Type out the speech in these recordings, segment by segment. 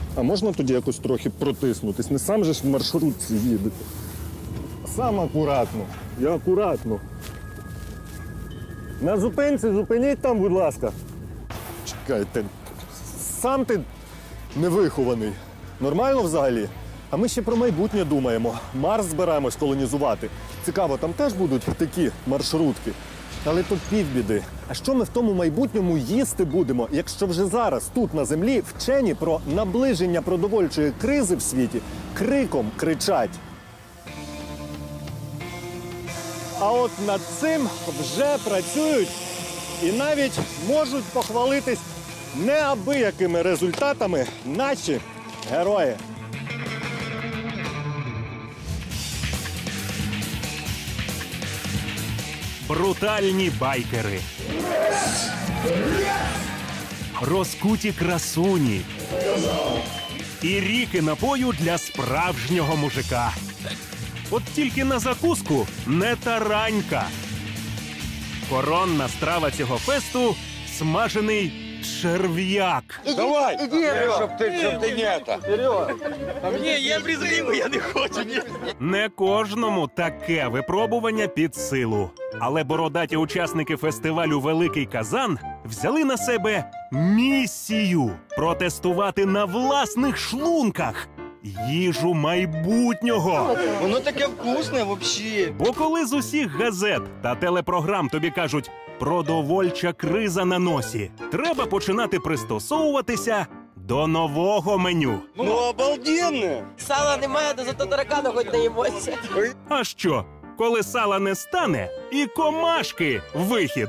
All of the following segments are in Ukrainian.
А можна тоді якось трохи протиснутись? Не сам же ж в маршрутці їдете. Сам акуратно. Я акуратно. На зупинці, зупиніть там, будь ласка. Чекайте. Сам ти невихований. Нормально взагалі? А ми ще про майбутнє думаємо. Марс збираємось колонізувати. Цікаво, там теж будуть такі маршрутки. Але то півбіди. А що ми в тому майбутньому їсти будемо, якщо вже зараз тут на землі вчені про наближення продовольчої кризи в світі криком кричать? А от над цим вже працюють і навіть можуть похвалитись неабиякими результатами наші герої. Брутальні байкери. Розкуті красуні. І ріки напою для справжнього мужика. От тільки на закуску не таранька. Коронна страва цього фесту – смажений черв'як. Давай! Щоб ти не это. Ні, я брезгливий, я не хочу. Не кожному таке випробування під силу. Але бородаті учасники фестивалю «Великий Казан» взяли на себе місію – протестувати на власних шлунках їжу майбутнього. Воно таке вкусне взагалі. Бо коли з усіх газет та телепрограм тобі кажуть «продовольча криза на носі», треба починати пристосовуватися до нового меню. Ну обалденно! Сала немає, то зато таракана хоч наїмося. А що, коли сала не стане, і комашки – вихід.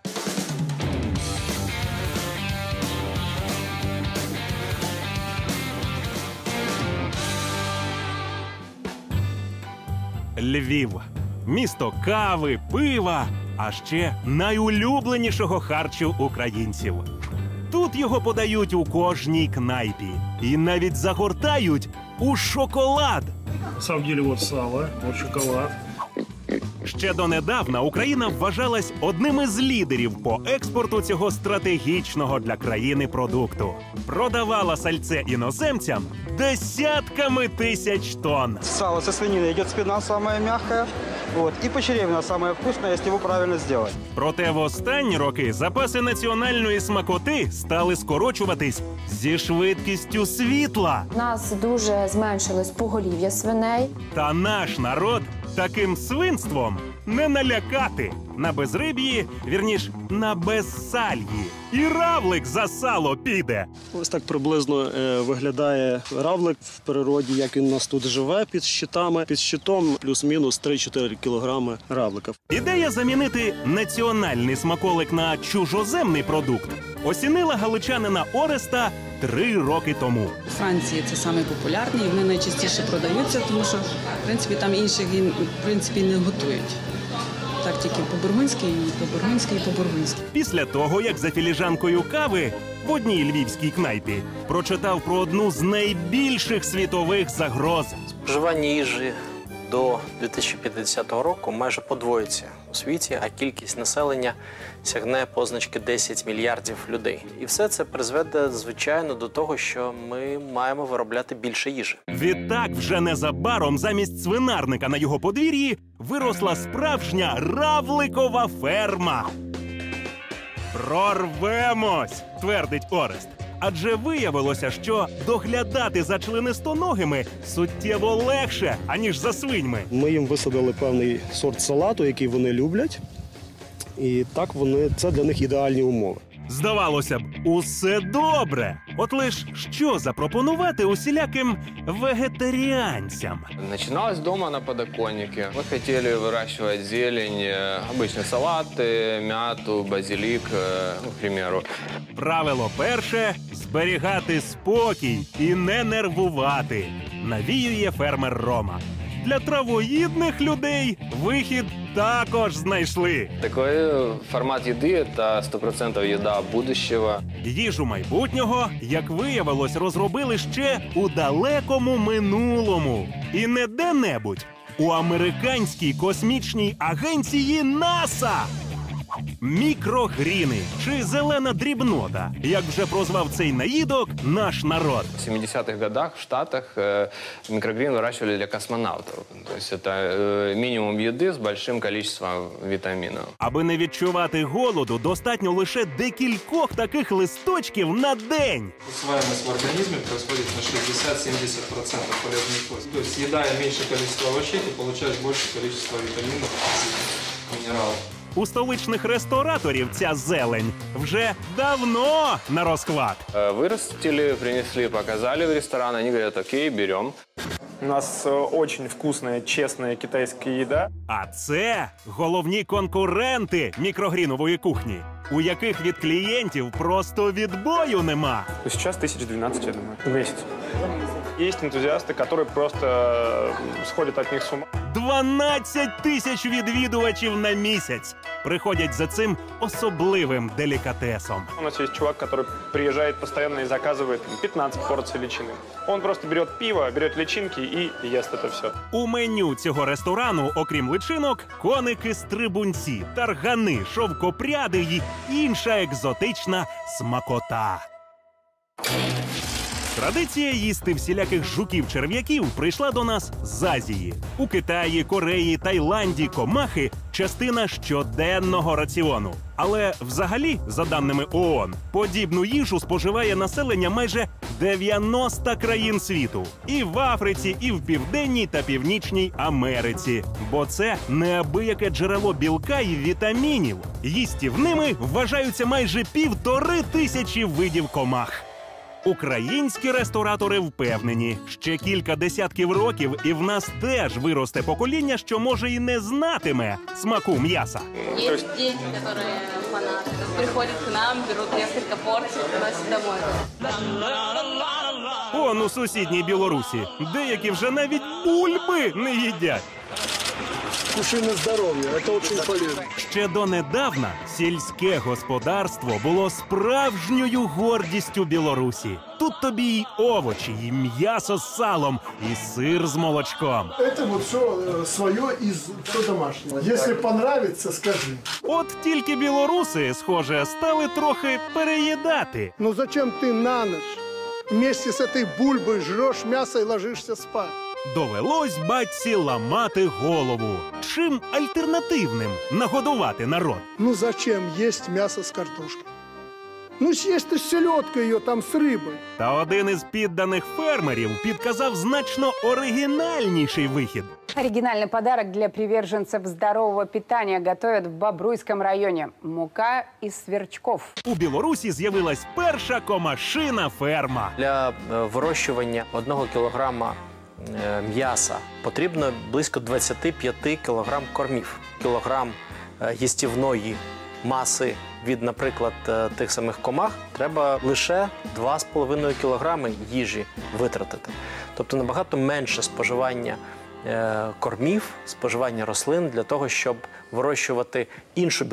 Львів. Місто кави, пива, а ще найулюбленішого харчу українців. Тут його подають у кожній кнайпі. І навіть загортають у шоколад. На самом деле вот сало, вот шоколад. Ще донедавна Україна вважалась одним із лідерів по експорту цього стратегічного для країни продукту. Продавала сальце іноземцям десятками тисяч тонн. Сало со свинины идет спина самая мягкая, вот, и почеревина самая вкусная, если его правильно сделать. Проте в останні роки запаси національної смакоти стали скорочуватись зі швидкістю світла. У нас дуже зменшилось поголів'я свиней. Та наш народ таким свинством не налякати. На безриб'ї, вірніш, на безсальї. І равлик за сало піде. Ось так приблизно виглядає равлик в природі, як він у нас тут живе під щитами. Під щитом плюс-мінус 3-4 кілограми равлика. Ідея замінити національний смаколик на чужоземний продукт осінила галичанина Ореста 3 роки тому. У Франції це саме популярний, і вони найчастіше продаються, тому що, в принципі, там інших в принципі, не готують. Так тільки по-бургундськи, по-бургундськи і по-бургундськи. Після того, як за філіжанкою кави в одній львівській кнайпі прочитав про одну з найбільших світових загроз. Споживання їжі до 2050 року майже подвоїться у світі, а кількість населення сягне позначки 10 мільярдів людей. І все це призведе, звичайно, до того, що ми маємо виробляти більше їжі. Відтак вже незабаром замість свинарника на його подвір'ї виросла справжня равликова ферма. «Прорвемось!» – твердить Орест. Адже виявилося, що доглядати за членистоногими суттєво легше, аніж за свиньми. Ми їм висадили певний сорт салату, який вони люблять. І так це для них ідеальні умови. Здавалося б, усе добре. От лиш що запропонувати усіляким вегетаріанцям? Начиналось дома на подоконнике. Мы хотели выращивать зелень, обычные салаты, мяту, базилик, к примеру. Правило перше – зберігати спокій і не нервувати. Навіює фермер Рома. Для травоїдних людей вихід також знайшли. Такой формат еды – это 100% еда будущего. Їжу майбутнього, як виявилось, розробили ще у далекому минулому. І не де-небудь, у американській космічній агенції НАСА. Мікрогріни чи зелена дрібнота, як вже прозвав цей наїдок наш народ. В 70-х годах в Штатах микрогрин выращивали для космонавтов. То есть это минимум еды с большим количеством витаминов. Аби не відчувати голоду, достатньо лише декількох таких листочків на день. Усваиваемость в организме происходит на 60-70% полезных веществ. То есть, съедая меньшее количество овощей, ты получаешь большее количество витаминов, минералов. У столичних рестораторів ця зелень вже давно на розхват. Вырастили, принесли, показали в ресторан, они говорят: окей, берем. У нас очень вкусная, честная китайская еда. А це головні конкуренти мікрогрінової кухні, у яких від клієнтів просто відбою нема. Сейчас 1012, я думаю, в месяц. Есть энтузиасты, которые просто сходят от них с ума. 12 тисяч відвідувачів на місяць приходять за цим особливим делікатесом. У нас есть чувак, который приезжает постоянно и заказывает 15 порций личины. Он просто берет пиво, берет личинки и ест это все. У меню цього ресторану, окрім личинок, коники-стрибунці, таргани, шовкопряди й інша екзотична смакота. Традиція їсти всіляких жуків-черв'яків прийшла до нас з Азії. У Китаї, Кореї, Таїланді комахи – частина щоденного раціону. Але взагалі, за даними ООН, подібну їжу споживає населення майже 90 країн світу. І в Африці, і в Південній та Північній Америці. Бо це неабияке джерело білка і вітамінів. Їстівними вважаються майже 1500 видів комах. Українські ресторатори впевнені, ще кілька десятків років і в нас теж виросте покоління, що може і не знатиме смаку м'яса. Є діти, які фанати. Приходять к нам, беруть кілька порцій, приносять домой. Он у сусідній Білорусі деякі вже навіть бульби не їдять. Кушай на здоров'я, це дуже полезно. Ще донедавна сільське господарство було справжньою гордістю Білорусі. Тут тобі й овочі, і м'ясо з салом, і сир з молочком. Це вот все своє і все домашнє. Якщо понравиться, скажи. От тільки білоруси, схоже, стали трохи переїдати. Ну зачем ти на ніч вместе з цією бульбою жреш м'ясо і ложишся спати? Довелось батьці ламати голову. Чим альтернативним нагодувати народ? Ну зачем есть мясо с картошкой? Ну съесть ты с селедкой ее там с рыбой. Та один із підданих фермерів підказав значно оригінальніший вихід. Оригинальный подарок для приверженцев здорового питания готовят в Бобруйском районе. Мука из сверчков. У Білорусі з'явилась перша комашина ферма. Для вирощування 1 кілограма м'яса потрібно близько 25 кілограм кормів. Кілограм їстівної маси від, наприклад, тих самих комах треба лише 2,5 кілограми їжі витратити. Тобто набагато менше споживання кормів, споживання рослин для того, щоб вирощувати іншу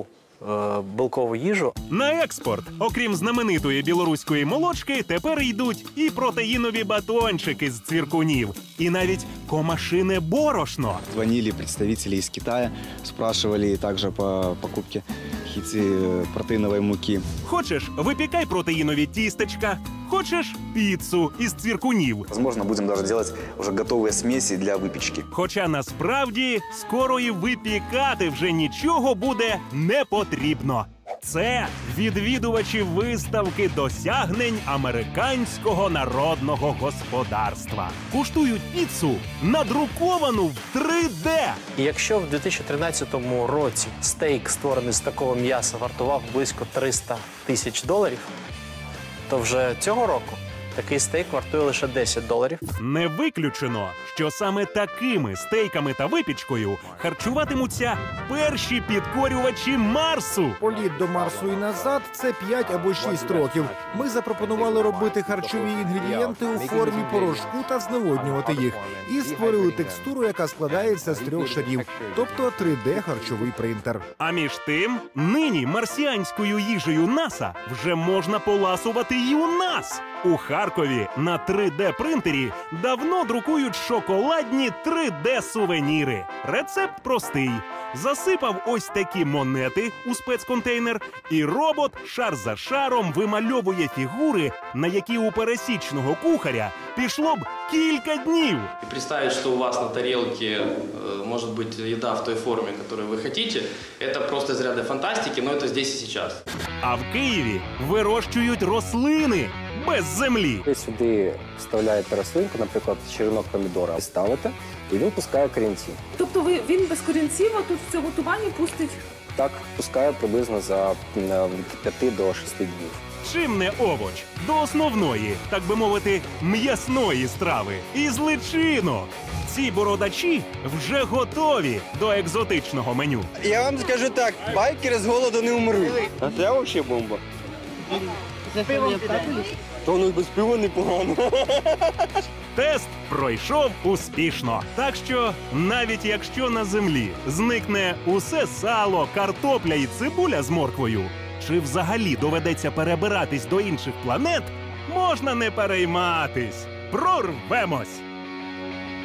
білкову їжу. На експорт, окрім знаменитої білоруської молочки, тепер йдуть і протеїнові батончики з цвіркунів, і навіть комашине борошно. Звонили представители из Китая, спрашивали также по покупке протеиновой муки. Хочеш – випікай протеїнові тістечка, хочеш – піцу із цвіркунів. Возможно, будем даже делать уже готовые смеси для выпечки. Хоча насправді скоро і випікати вже нічого буде не потрібно. Це відвідувачі виставки досягнень американського народного господарства. Куштують піцу, надруковану в 3D. І якщо в 2013 році стейк, створений з такого м'яса, вартував близько $300 000, то вже цього року такий стейк вартує лише $10. Не виключено, що саме такими стейками та випічкою харчуватимуться перші підкорювачі Марсу. Політ до Марсу і назад – це 5 або 6 років. Ми запропонували робити харчові інгредієнти у формі порошку та зневоднювати їх. І створили текстуру, яка складається з 3 шарів, тобто 3D-харчовий принтер. А між тим, нині марсіанською їжею НАСА вже можна поласувати й у нас. У Харкові на 3D-принтері давно друкують шоколадні 3D-сувеніри. Рецепт простий. засипав ось такі монети у спецконтейнер, і робот шар за шаром вимальовує фігури, на які у пересічного кухаря пішло б кілька днів. И представить, что у вас на тарелке может быть еда в той форме, которую вы хотите, это просто из ряда фантастики, но это здесь и сейчас. А в Києві вирощують рослини без землі. Ви сюди вставляєте рослинку, наприклад, черенок помідора, ставите, і він пускає корінці. Тобто він без корінців, а тут в цьому тумані пустить? Так, пускає приблизно за від 5 до 6 днів. Чим не овоч до основної, так би мовити, м'ясної страви із личинок. Ці бородачі вже готові до екзотичного меню. Я вам скажу так, байкери з голоду не умруть. А це взагалі бомба. За пивом піде. То ну без пива непогано. Тест пройшов успішно. Так що, навіть якщо на землі зникне усе сало, картопля і цибуля з морквою, чи взагалі доведеться перебиратись до інших планет, можна не перейматись. Прорвемось!